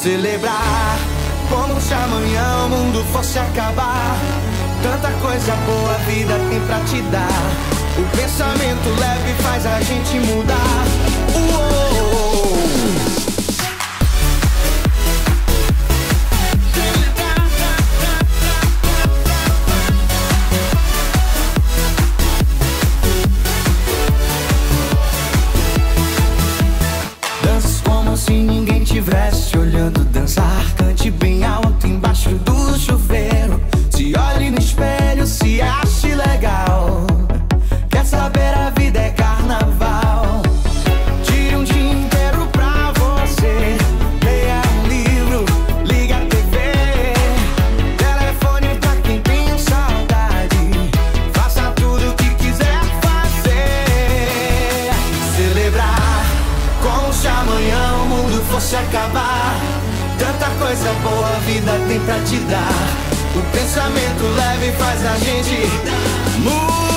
Celebrar como se amanhã o mundo fosse acabar. Tanta coisa boa a vida tem pra te dar. O pensamento leve faz a gente mudar. Uou! Dança como se ninguém tivesse olhando dançar. Cante bem alto embaixo do chuveiro. Se olhe no espelho, se ache legal. Quer saber, a vida é carnaval. Tire um dia inteiro pra você. Leia um livro, liga a TV. Telefone pra quem tem saudade. Faça tudo o que quiser fazer. Celebrar como se amanhã o mundo fosse acabar. Tanta coisa boa a vida tem pra te dar. O pensamento leve faz a gente mudar.